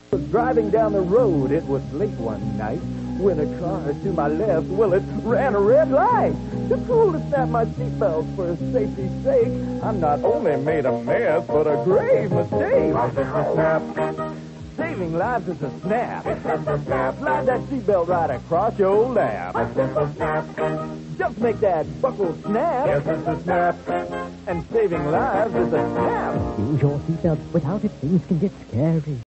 Was driving down the road. It was late one night when a car to my left, well, it ran a red light. Too cool to snap my seatbelt for safety's sake. I not only made a mess, but a grave mistake. Snap. Saving lives is a snap. Slide that seatbelt right across your old lap. Just make that buckle snap. Yes, it's a snap. And saving lives is a snap. Use your seatbelt. Without it, things can get scary.